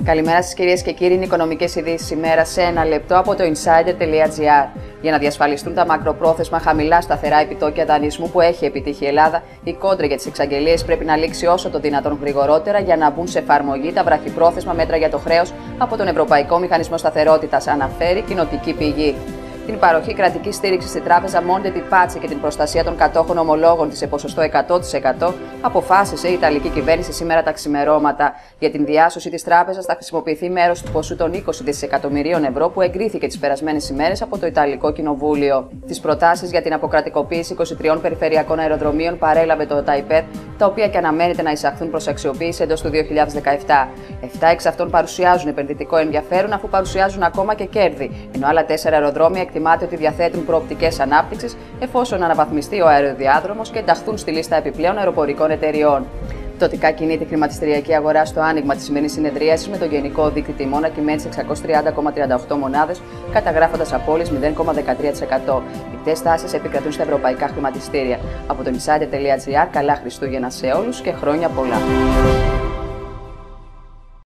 Καλημέρα σας κυρίες και κύριοι, είναι οι οικονομικές ειδήσεις ημέρα σε ένα λεπτό από το insider.gr. Για να διασφαλιστούν τα μακροπρόθεσμα χαμηλά σταθερά επιτόκια δανεισμού που έχει επιτύχει η Ελλάδα, η κόντρα για τις εξαγγελίες πρέπει να λήξει όσο το δυνατόν γρηγορότερα για να μπουν σε εφαρμογή τα βραχυπρόθεσμα μέτρα για το χρέος από τον Ευρωπαϊκό Μηχανισμό Σταθερότητας, αναφέρει κοινοτική πηγή. Την παροχή κρατική στήριξη στη τράπεζα Monte dei Paschi και την προστασία των κατόχων ομολόγων της σε ποσοστό 100% αποφάσισε η Ιταλική κυβέρνηση σήμερα τα ξημερώματα. Για την διάσωση της τράπεζας θα χρησιμοποιηθεί μέρος του ποσού των 20 δισεκατομμυρίων ευρώ που εγκρίθηκε τις περασμένες ημέρες από το Ιταλικό Κοινοβούλιο. Τις προτάσεις για την αποκρατικοποίηση 23 περιφερειακών αεροδρομίων παρέλαβε το ΤΑΙΠΕΔ, τα οποία και αναμένεται να εισαχθούν προς αξιοποίηση εντός του 2017. 7 εξ αυτών παρουσιάζουν επενδυτικό ενδιαφέρον, αφού παρουσιάζουν ακόμα και κέρδη, ενώ άλλα 4 αεροδρόμια εκτιμάται ότι διαθέτουν προοπτικές ανάπτυξης εφόσον αναβαθμιστεί ο αεροδιάδρομος και ενταχθούν στη λίστα επιπλέον αεροπορικών εταιριών. Πτωτικά κινείται η χρηματιστηριακή αγορά στο άνοιγμα της σημερινής συνεδρίασης με το γενικό δείκτη τιμών να κυμαίνει σε 630,38 μονάδες, καταγράφοντας απώλειες 0,13%. Οι τάσεις επικρατούν στα ευρωπαϊκά χρηματιστήρια. Από το insider.gr, καλά Χριστούγεννα σε όλους και χρόνια πολλά.